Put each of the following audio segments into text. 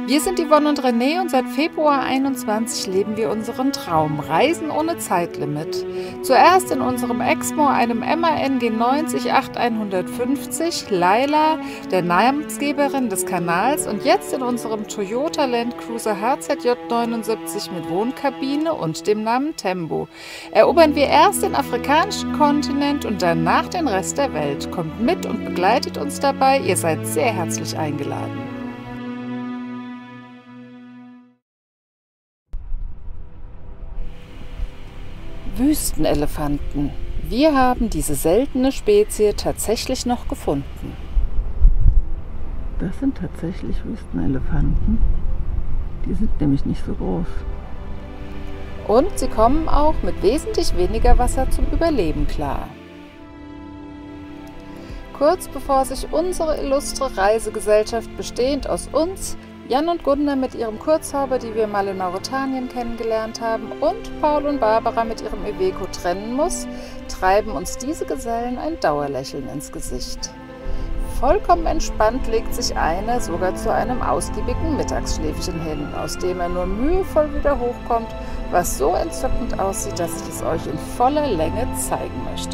Wir sind Yvonne und René und seit Februar 21 leben wir unseren Traum, Reisen ohne Zeitlimit. Zuerst in unserem Exmo, einem MAN G90 8150, Laila, der Namensgeberin des Kanals, und jetzt in unserem Toyota Land Cruiser HZJ 79 mit Wohnkabine und dem Namen Tembo. Erobern wir erst den afrikanischen Kontinent und danach den Rest der Welt. Kommt mit und begleitet uns dabei, ihr seid sehr herzlich eingeladen. Wüstenelefanten. Wir haben diese seltene Spezie tatsächlich noch gefunden. Das sind tatsächlich Wüstenelefanten. Die sind nämlich nicht so groß. Und sie kommen auch mit wesentlich weniger Wasser zum Überleben klar. Kurz bevor sich unsere illustre Reisegesellschaft bestehend aus uns, Jan und Gunda mit ihrem Kurzhaber, die wir mal in Mauretanien kennengelernt haben, und Paul und Barbara mit ihrem Iveco trennen muss, treiben uns diese Gesellen ein Dauerlächeln ins Gesicht. Vollkommen entspannt legt sich einer sogar zu einem ausgiebigen Mittagsschläfchen hin, aus dem er nur mühevoll wieder hochkommt, was so entzückend aussieht, dass ich es euch in voller Länge zeigen möchte.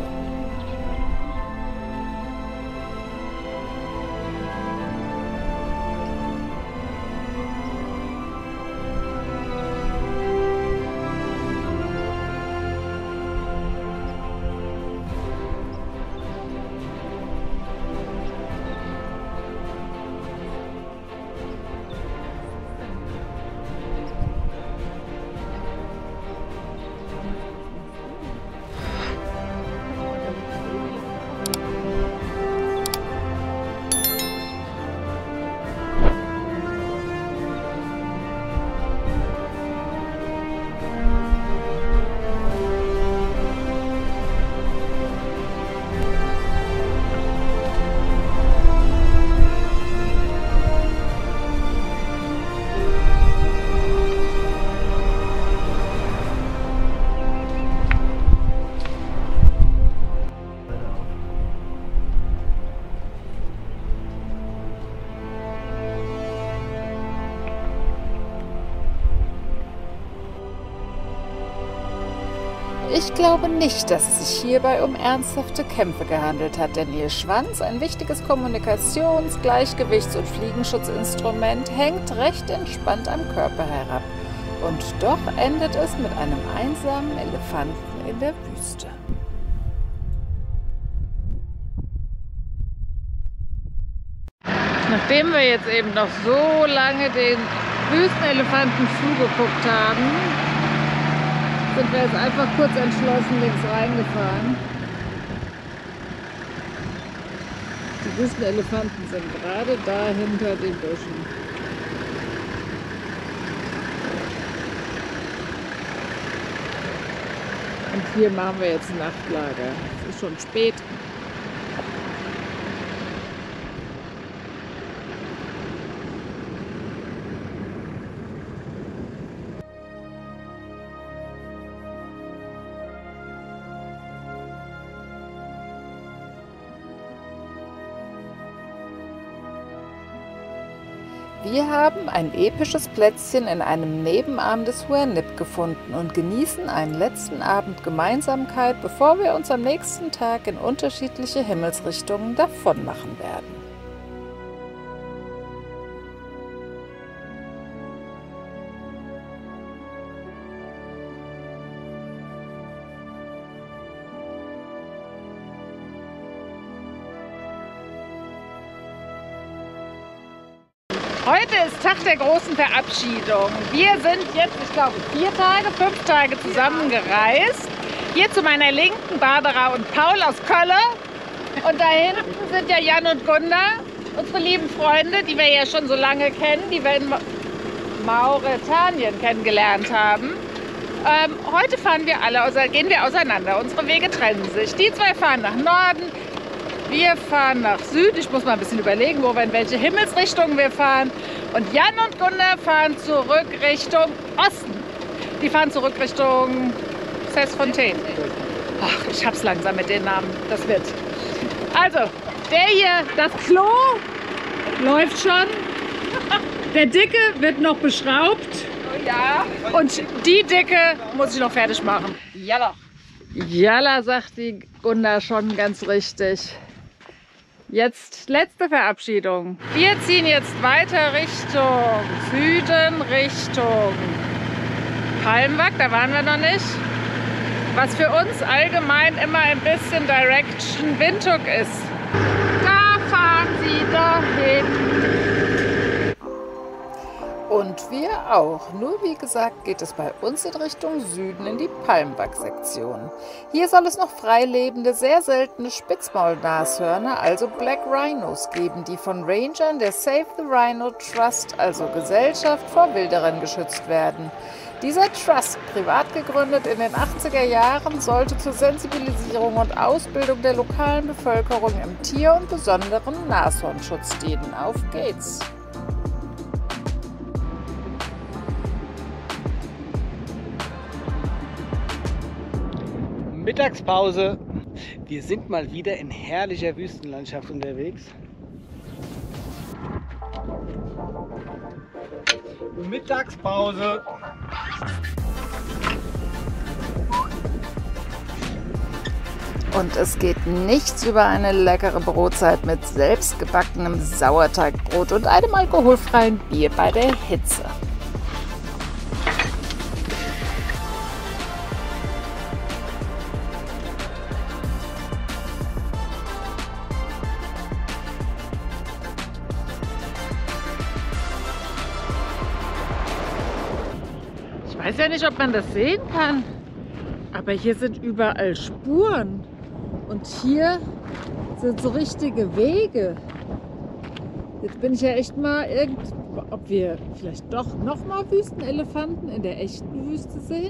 Ich glaube nicht, dass es sich hierbei um ernsthafte Kämpfe gehandelt hat, denn ihr Schwanz, ein wichtiges Kommunikations-, Gleichgewichts- und Fliegenschutzinstrument, hängt recht entspannt am Körper herab. Und doch endet es mit einem einsamen Elefanten in der Wüste. Nachdem wir jetzt eben noch so lange den Wüstenelefanten zugeguckt haben, sind wir jetzt einfach kurz entschlossen links reingefahren. Die Wüstenelefanten sind gerade da hinter den Büschen. Und hier machen wir jetzt ein Nachtlager. Es ist schon spät. Wir haben ein episches Plätzchen in einem Nebenarm des Hua Nip gefunden und genießen einen letzten Abend Gemeinsamkeit, bevor wir uns am nächsten Tag in unterschiedliche Himmelsrichtungen davonmachen werden. Heute ist Tag der großen Verabschiedung. Wir sind jetzt, ich glaube, 5 Tage zusammengereist. Hier zu meiner Linken Barbara und Paul aus Köln. Und da hinten sind ja Jan und Gunda, unsere lieben Freunde, die wir ja schon so lange kennen, die wir in Mauretanien kennengelernt haben. Heute gehen wir auseinander. Unsere Wege trennen sich. Die zwei fahren nach Norden. Wir fahren nach Süden. Ich muss mal ein bisschen überlegen, in welche Himmelsrichtung wir fahren. Und Jan und Gunda fahren zurück Richtung Osten. Die fahren zurück Richtung Cesfontaine. Ach, ich hab's langsam mit den Namen. Das wird. Also, der hier, das Klo läuft schon. Der Dicke wird noch beschraubt. Oh ja. Und die Dicke muss ich noch fertig machen. Jalla. Jalla, sagt die Gunda schon ganz richtig. Jetzt letzte Verabschiedung. Wir ziehen jetzt weiter Richtung Süden, Richtung Palmwag. Da waren wir noch nicht. Was für uns allgemein immer ein bisschen Direction Windhoek ist. Da fahren sie dahin. Und wir auch. Nur wie gesagt geht es bei uns in Richtung Süden in die Palmwag-Sektion. Hier soll es noch freilebende, sehr seltene Spitzmaulnashörner, also Black Rhinos, geben, die von Rangern der Save the Rhino Trust, also Gesellschaft vor Wilderern, geschützt werden. Dieser Trust, privat gegründet in den 80er Jahren, sollte zur Sensibilisierung und Ausbildung der lokalen Bevölkerung im Tier- und besonderen Nashornschutz dienen. Auf geht's! Mittagspause. Wir sind mal wieder in herrlicher Wüstenlandschaft unterwegs. Mittagspause. Und es geht nichts über eine leckere Brotzeit mit selbstgebackenem Sauerteigbrot und einem alkoholfreien Bier bei der Hitze. Ich weiß ja nicht, ob man das sehen kann, aber hier sind überall Spuren und hier sind so richtige Wege. Jetzt bin ich ja echt mal ob wir vielleicht doch noch mal Wüstenelefanten in der echten Wüste sehen.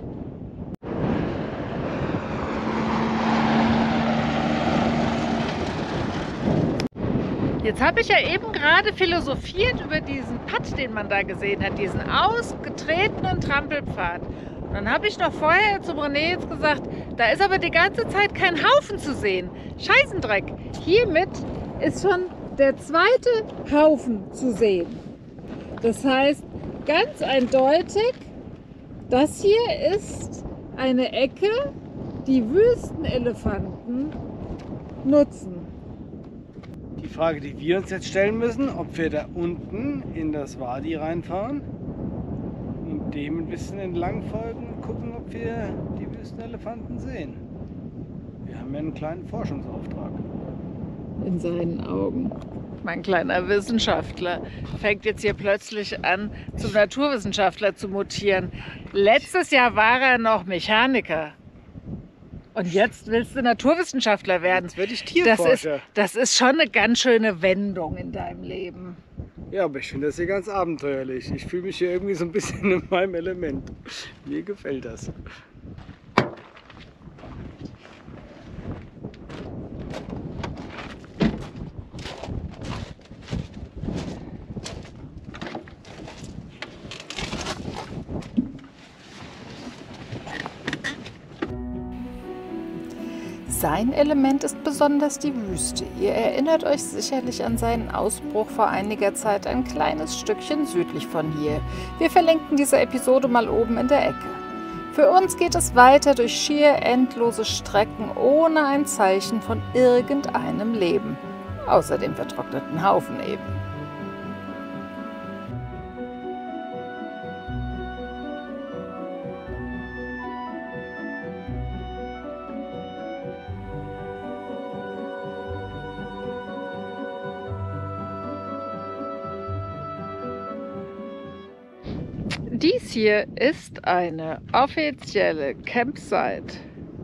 Jetzt habe ich ja eben gerade philosophiert über diesen Pad, den man da gesehen hat, diesen ausgetretenen Trampelpfad. Und dann habe ich noch vorher zu René jetzt gesagt, da ist aber die ganze Zeit kein Haufen zu sehen. Scheißendreck. Hiermit ist schon der zweite Haufen zu sehen. Das heißt ganz eindeutig, das hier ist eine Ecke, die Wüstenelefanten nutzen. Die Frage, die wir uns jetzt stellen müssen, ob wir da unten in das Wadi reinfahren und dem ein bisschen entlang folgen und gucken, ob wir die Wüstenelefanten sehen. Wir haben ja einen kleinen Forschungsauftrag. In seinen Augen. Mein kleiner Wissenschaftler fängt jetzt hier plötzlich an, zum Naturwissenschaftler zu mutieren. Letztes Jahr war er noch Mechaniker. Und jetzt willst du Naturwissenschaftler werden. Jetzt werde ich Tierforscher. Das ist schon eine ganz schöne Wendung in deinem Leben. Ja, aber ich finde das hier ganz abenteuerlich. Ich fühle mich hier irgendwie so ein bisschen in meinem Element. Mir gefällt das. Sein Element ist besonders die Wüste. Ihr erinnert euch sicherlich an seinen Ausbruch vor einiger Zeit ein kleines Stückchen südlich von hier. Wir verlinken diese Episode mal oben in der Ecke. Für uns geht es weiter durch schier endlose Strecken ohne ein Zeichen von irgendeinem Leben. Außer dem vertrockneten Haufen eben. Dies hier ist eine offizielle Campsite.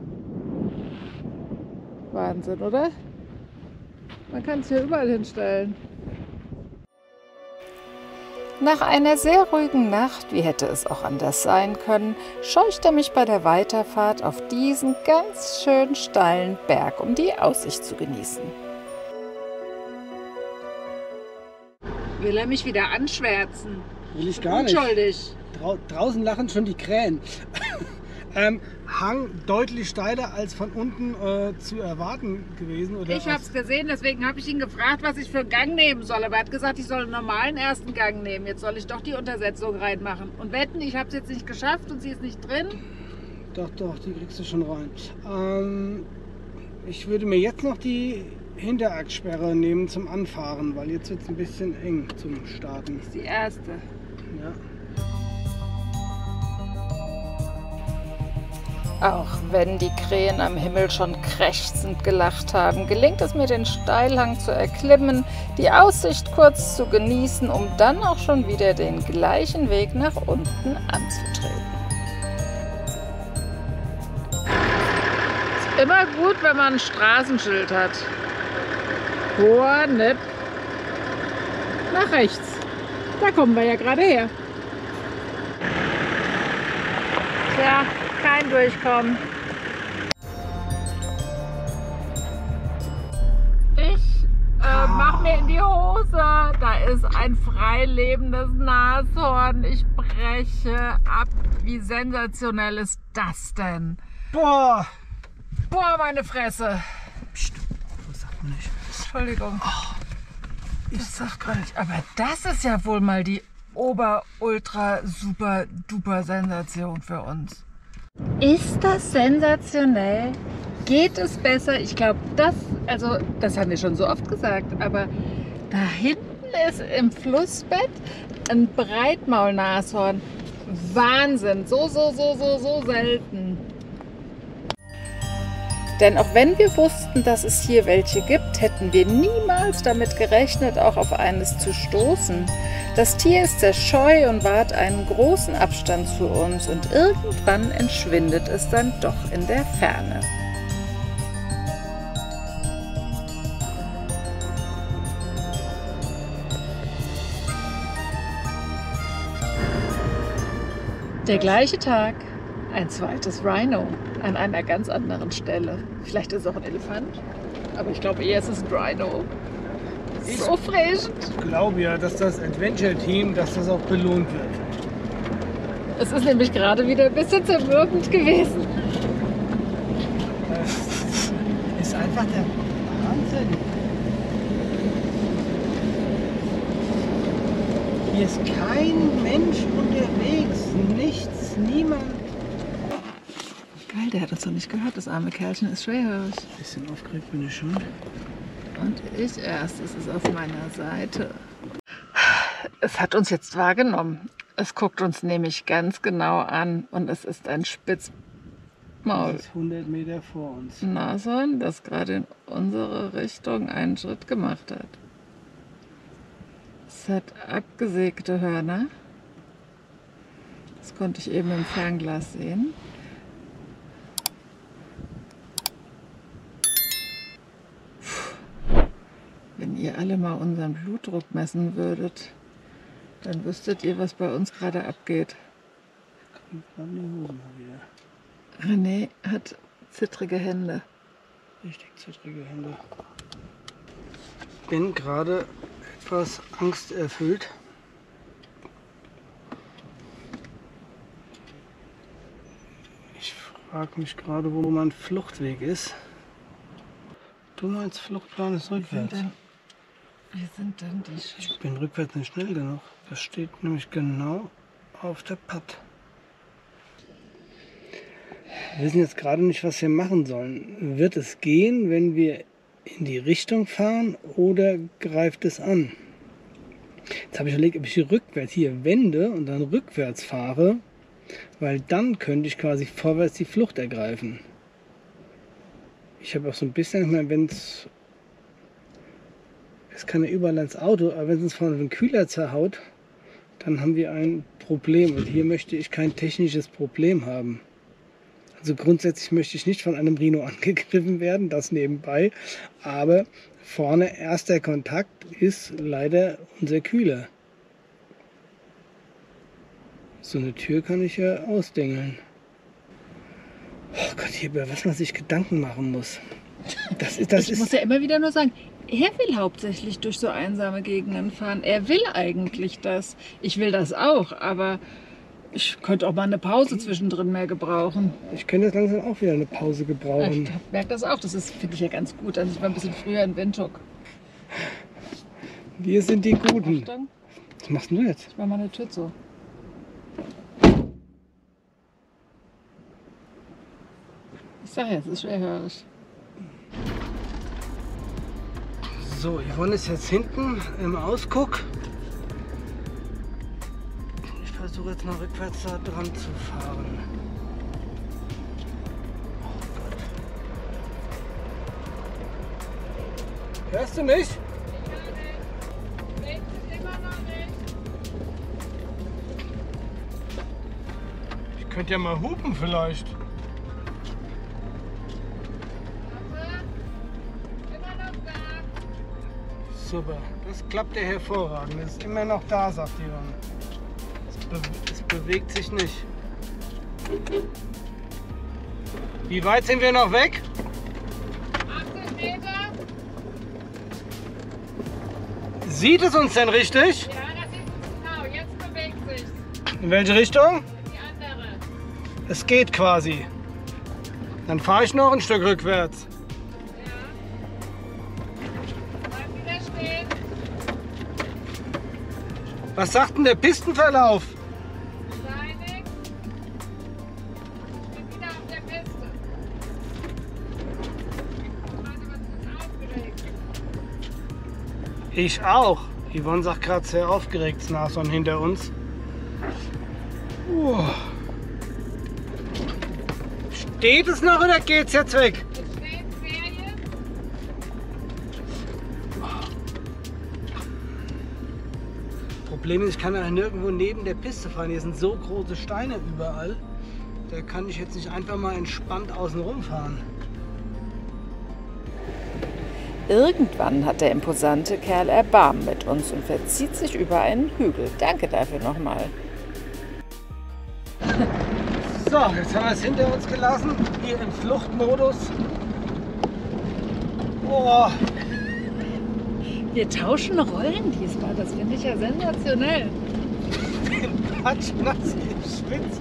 Wahnsinn, oder? Man kann es hier überall hinstellen. Nach einer sehr ruhigen Nacht, wie hätte es auch anders sein können, scheucht er mich bei der Weiterfahrt auf diesen ganz schön steilen Berg, um die Aussicht zu genießen. Will er mich wieder anschwärzen? Will ich gar nicht. Unschuldig. Draußen lachen schon die Krähen. Hang deutlich steiler als von unten zu erwarten gewesen. Oder Ich habe es gesehen, deswegen habe ich ihn gefragt, was ich für einen Gang nehmen soll. Aber er hat gesagt, ich soll einen normalen ersten Gang nehmen. Jetzt soll ich doch die Untersetzung reinmachen. Und wetten, ich habe es jetzt nicht geschafft und sie ist nicht drin. Doch, die kriegst du schon rein. Ich würde mir jetzt noch die Hinterachssperre nehmen zum Anfahren, weil jetzt wird es ein bisschen eng zum Starten. Das ist die erste. Ja. Auch wenn die Krähen am Himmel schon krächzend gelacht haben, gelingt es mir, den Steilhang zu erklimmen, die Aussicht kurz zu genießen, um dann auch schon wieder den gleichen Weg nach unten anzutreten. Ist immer gut, wenn man ein Straßenschild hat. Hornep nach rechts. Da kommen wir ja gerade her. Tja, kein Durchkommen. Ich mach mir in die Hose. Da ist ein freilebendes Nashorn. Ich breche ab. Wie sensationell ist das denn? Boah! Boah, meine Fresse. Psst, das sagt man nicht. Entschuldigung. Oh, ich sag gar nicht. Aber das ist ja wohl mal die Ober-Ultra-Super-Duper-Sensation für uns. Ist das sensationell? Geht es besser? Ich glaube, das haben wir schon so oft gesagt, aber da hinten ist im Flussbett ein Breitmaulnashorn. Wahnsinn, so selten. Denn auch wenn wir wussten, dass es hier welche gibt, hätten wir niemals damit gerechnet, auch auf eines zu stoßen. Das Tier ist sehr scheu und wahrt einen großen Abstand zu uns und irgendwann entschwindet es dann doch in der Ferne. Der gleiche Tag, ein zweites Rhino an einer ganz anderen Stelle. Vielleicht ist es auch ein Elefant, aber ich glaube eher, es ist ein Rhino. So frisch. Ich glaube ja, dass das Adventure-Team, dass das auch belohnt wird. Es ist nämlich gerade wieder ein bisschen zermürbend gewesen. Das ist einfach der Wahnsinn. Hier ist kein Mensch unterwegs, nichts, niemand. Geil, der hat uns doch nicht gehört. Das arme Kerlchen ist schwerhörig. Ein bisschen aufgeregt bin ich schon. Und ich erst. Es ist auf meiner Seite. Es hat uns jetzt wahrgenommen. Es guckt uns nämlich ganz genau an. Und es ist ein Spitzmaul. Das ist 100 Meter vor uns. Nashorn, das gerade in unsere Richtung einen Schritt gemacht hat. Es hat abgesägte Hörner. Das konnte ich eben im Fernglas sehen. Wenn ihr alle mal unseren Blutdruck messen würdet, dann wüsstet ihr, was bei uns gerade abgeht. René hat zittrige Hände. Richtig zittrige Hände. Bin gerade etwas angsterfüllt. Ich frage mich gerade, wo mein Fluchtweg ist. Du meinst, Fluchtplan ist rückwärts? Wie sind denn die Ich bin rückwärts nicht schnell genug. Das steht nämlich genau auf der Pad. Wir wissen jetzt gerade nicht, was wir machen sollen. Wird es gehen, wenn wir in die Richtung fahren, oder greift es an? Jetzt habe ich überlegt, ob ich hier rückwärts hier wende und dann rückwärts fahre, weil dann könnte ich quasi vorwärts die Flucht ergreifen. Ich habe auch so ein bisschen, wenn es kann ja überall ins Auto, aber wenn es uns von den Kühler zerhaut, dann haben wir ein Problem. Und hier möchte ich kein technisches Problem haben. Also grundsätzlich möchte ich nicht von einem Rhino angegriffen werden, das nebenbei. Aber vorne erster Kontakt ist leider unser Kühler. So eine Tür kann ich ja ausdingeln. Oh Gott, hier über was man sich Gedanken machen muss. Ich muss ja immer wieder nur sagen, er will hauptsächlich durch so einsame Gegenden fahren. Er will eigentlich das. Ich will das auch, aber Ich könnte auch mal eine Pause zwischendrin mehr gebrauchen. Ich könnte jetzt langsam auch wieder eine Pause gebrauchen. Ich merke das auch. Das finde ich ja ganz gut. Also ich war ein bisschen früher in Windhoek. Wir sind die Guten. Achtung, Was machst denn du jetzt? ich mache mal eine Tür zu. Ich sag ja, es ist schwerhörig. So, Yvonne ist jetzt hinten im Ausguck. Ich versuche jetzt mal rückwärts da dran zu fahren. Oh Gott. Hörst du mich? Ich könnte ja mal hupen vielleicht. Super, das klappt ja hervorragend. Es ist immer noch da, sagt Yvonne. Es bewegt sich nicht. Wie weit sind wir noch weg? 80 Meter? Sieht es uns denn richtig? Ja, das sieht uns genau. Jetzt bewegt sich In welche Richtung? die andere. Es geht quasi. Dann fahre ich noch ein Stück rückwärts. Bleib wieder stehen. Was sagt denn der Pistenverlauf? Steinig. Ich bin wieder auf der Piste. Warte, was ist aufgeregt? Ich auch. Yvonne sagt gerade sehr aufgeregt, das Nashorn hinter uns. Steht es noch oder geht's jetzt weg? Es steht Ferien. Problem ist, ich kann ja nirgendwo neben der Piste fahren. Hier sind so große Steine überall. Da kann ich jetzt nicht einfach mal entspannt außen rumfahren. Irgendwann hat der imposante Kerl Erbarmen mit uns und verzieht sich über einen Hügel. Danke dafür nochmal. So, jetzt haben wir es hinter uns gelassen. Hier im Fluchtmodus. Oh, Wir tauschen Rollen diesmal. Das finde ich ja sensationell. Patsch, nass, ich schwitze.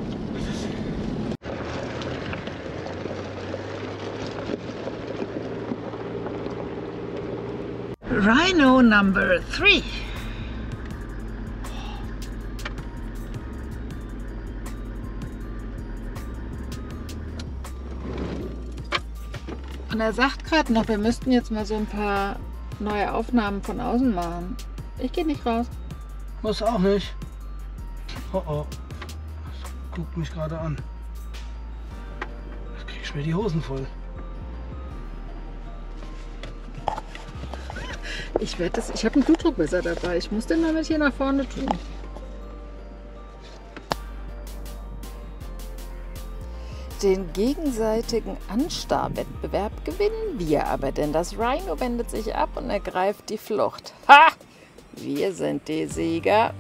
Rhino number 3. Und er sagt gerade noch, wir müssten jetzt mal so ein paar neue Aufnahmen von außen machen. Ich gehe nicht raus. Muss auch nicht. Oh oh. Das guckt mich gerade an. Jetzt krieg ich mir die Hosen voll. Ich habe ein Blutdruckmesser dabei. Ich muss den mal mit hier nach vorne tun. Den gegenseitigen Anstarrwettbewerb gewinnen wir aber, denn das Rhino wendet sich ab und ergreift die Flucht. Ha! Wir sind die Sieger.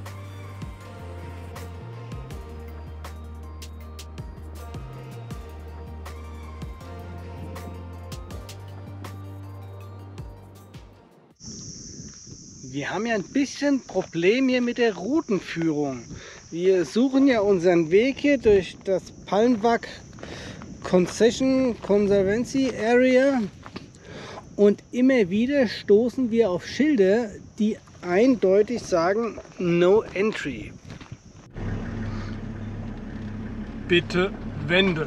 Wir haben ja ein bisschen Problem hier mit der Routenführung. Wir suchen ja unseren Weg hier durch das Palmwag Concession Conservancy Area und immer wieder stoßen wir auf Schilder, die eindeutig sagen No Entry. Bitte wenden.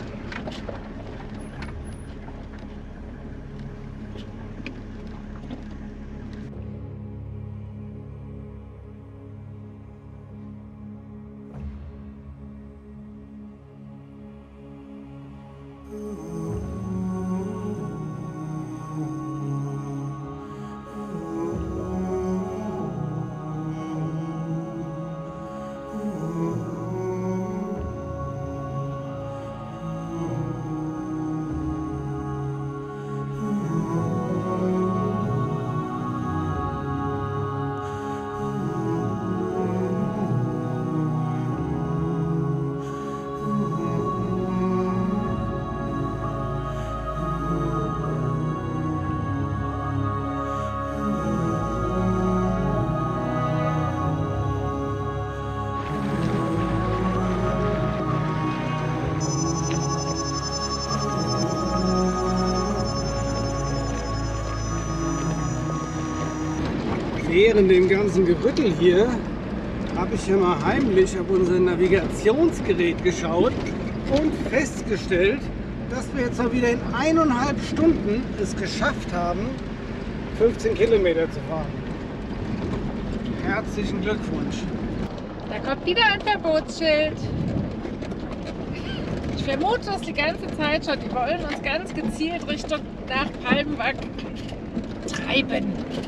Während dem ganzen Gerüttel hier habe ich ja mal heimlich auf unser Navigationsgerät geschaut und festgestellt, dass wir jetzt mal wieder in 1,5 Stunden es geschafft haben, 15 Kilometer zu fahren. Herzlichen Glückwunsch. Da kommt wieder ein Verbotsschild. Ich vermute das die ganze Zeit schon. Die wollen uns ganz gezielt Richtung nach Palmwag treiben.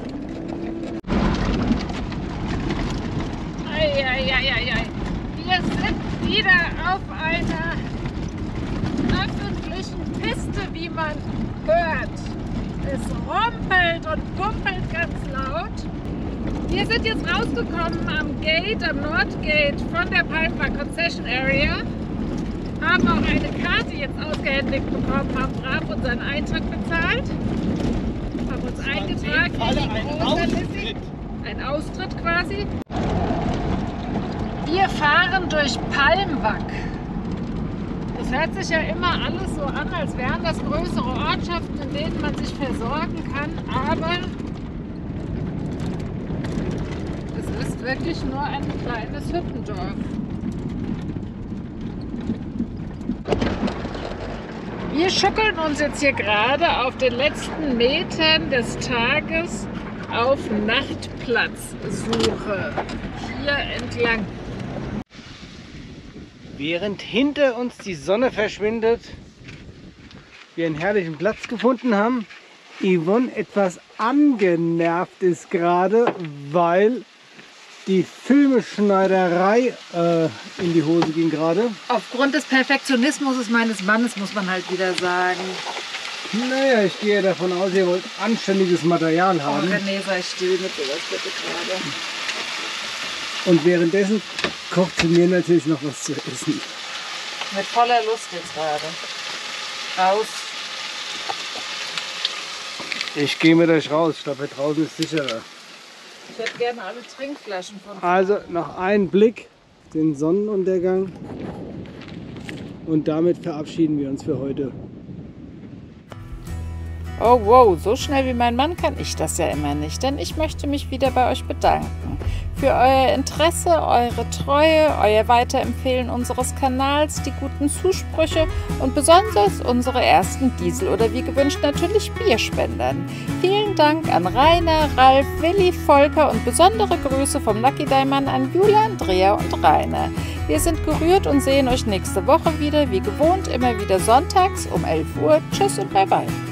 Eieieiei. Wir sind wieder auf einer öffentlichen Piste, wie man hört. Es rumpelt und pumpelt ganz laut. Wir sind jetzt rausgekommen am Gate, am Nordgate von der Palmwag Concession Area. Haben auch eine Karte jetzt ausgehändigt bekommen, haben brav unseren Eintritt bezahlt. Haben uns eingetragen in die große Liste. Ein Austritt quasi. Wir fahren durch Palmwag. Das hört sich ja immer alles so an, als wären das größere Ortschaften, in denen man sich versorgen kann, aber es ist wirklich nur ein kleines Hüttendorf. Wir schütteln uns jetzt hier gerade auf den letzten Metern des Tages auf Nachtplatzsuche hier entlang. Während hinter uns die Sonne verschwindet, wir einen herrlichen Platz gefunden haben, Yvonne etwas angenervt ist gerade, weil die Filmeschneiderei in die Hose ging gerade. Aufgrund des Perfektionismus meines Mannes, muss man halt wieder sagen. Naja, ich gehe davon aus, ihr wollt anständiges Material haben. Oh, René, sei still mit sowas bitte gerade. Und währenddessen kocht sie mir natürlich noch was zu essen. Mit voller Lust jetzt gerade. Raus. Ich gehe mit euch raus. Ich glaube, hier draußen ist sicherer. Ich hätte gerne alle Trinkflaschen von. Also noch einen Blick auf den Sonnenuntergang. Und damit verabschieden wir uns für heute. Oh wow, so schnell wie mein Mann kann ich das ja immer nicht, denn ich möchte mich wieder bei euch bedanken. Für euer Interesse, eure Treue, euer Weiterempfehlen unseres Kanals, die guten Zusprüche und besonders unsere ersten Diesel- oder wie gewünscht natürlich Bierspendern. Vielen Dank an Rainer, Ralf, Willi, Volker und besondere Grüße vom Lucky Diamond an Julia, Andrea und Rainer. Wir sind gerührt und sehen euch nächste Woche wieder, wie gewohnt, immer wieder sonntags um 11 Uhr. Tschüss und bye bye.